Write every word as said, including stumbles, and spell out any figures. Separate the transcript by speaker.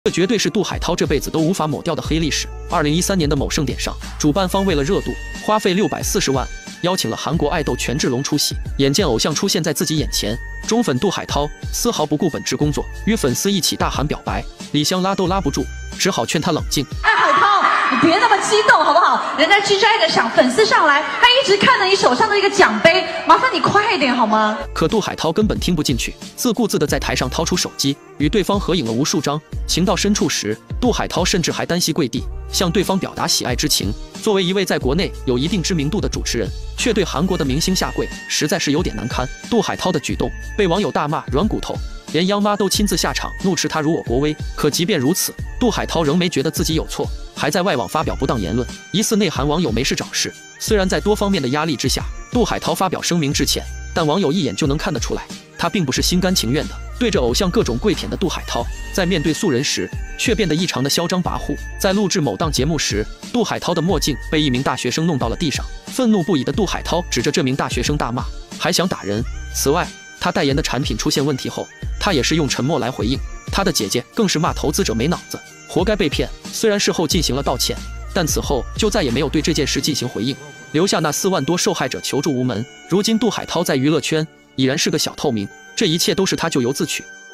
Speaker 1: 这绝对是杜海涛这辈子都无法抹掉的黑历史。二零一三年的某盛典上，主办方为了热度，花费六百四十万，邀请了韩国爱豆权志龙出席。眼见偶像出现在自己眼前，忠粉杜海涛丝毫不顾本职工作，与粉丝一起大喊表白，李湘拉都拉不住，只好劝他冷静。
Speaker 2: 哎，海涛，你别那么激动好不好？人家吱喳的想粉丝上来，他一直看着你手上的这个奖杯，麻烦你快一点好吗？
Speaker 1: 可杜海涛根本听不进去，自顾自地在台上掏出手机，与对方合影了无数张。情到深处时，杜海涛甚至还单膝跪地，向对方表达喜爱之情。作为一位在国内有一定知名度的主持人，却对韩国的明星下跪，实在是有点难堪。杜海涛的举动被网友大骂软骨头，连央妈都亲自下场怒斥他辱我国威。可即便如此，杜海涛仍没觉得自己有错，还在外网发表不当言论，疑似内涵网友没事找事。虽然在多方面的压力之下，杜海涛发表声明致歉，但网友一眼就能看得出来，他并不是心甘情愿的。对着偶像各种跪舔的杜海涛，在面对素人时却变得异常的嚣张跋扈。在录制某档节目时，杜海涛的墨镜被一名大学生弄到了地上，愤怒不已的杜海涛指着这名大学生大骂，还想打人。此外，他代言的产品出现问题后，他也是用沉默来回应。他的姐姐更是骂投资者没脑子，活该被骗。虽然事后进行了道歉，但此后就再也没有对这件事进行回应，留下那四万多受害者求助无门。如今杜海涛在娱乐圈已然是个小透明，这一切都是他咎由自取。